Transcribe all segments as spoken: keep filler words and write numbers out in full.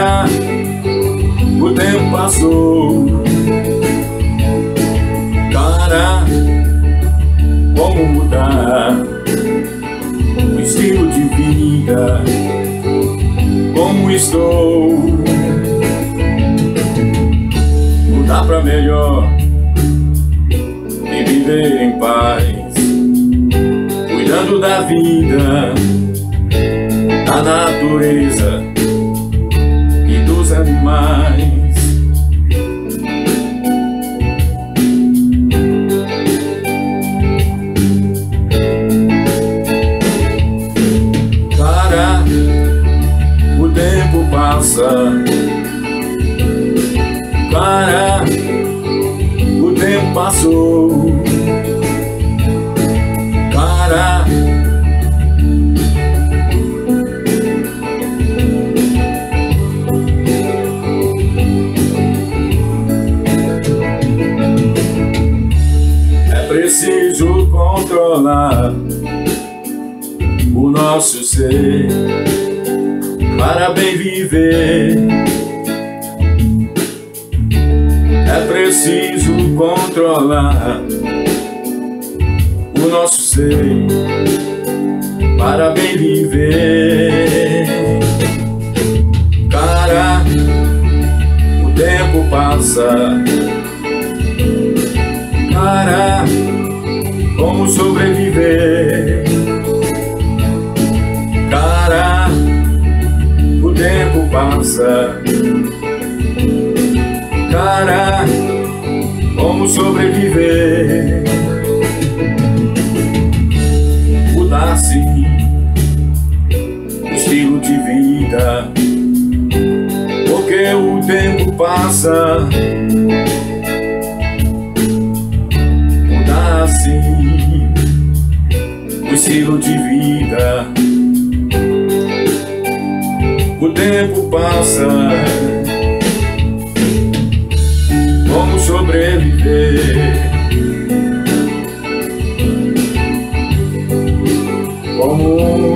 Cara, o tempo passou. Cara, como mudar o estilo de vida? Como estou? Mudar pra melhor e viver em paz, cuidando da vida, da natureza e dos animais. Cara, o tempo passa. Cara, o tempo passou. Cara, é preciso controlar o nosso ser para bem viver. É preciso controlar o nosso ser para bem viver. Cara, o tempo passa. Cara, como sobreviver? Cara, o tempo passa. Cara, como sobreviver? Mudar sim o estilo de vida, porque o tempo passa. Mudar sim o estilo de vida, o tempo passa. Como sobreviver? Como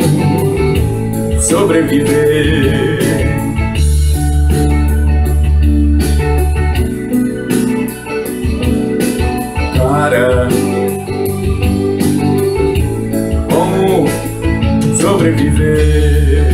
sobreviver? Cara, como sobreviver?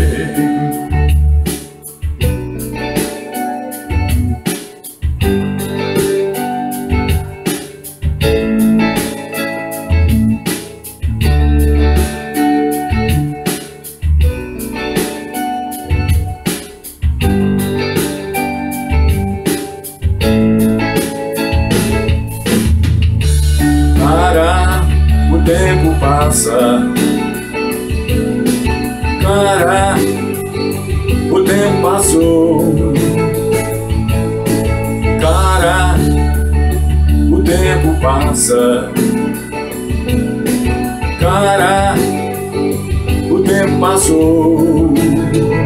Cara, o tempo passa. Cara, o tempo passou. Cara, o tempo passa. Cara, o tempo passou.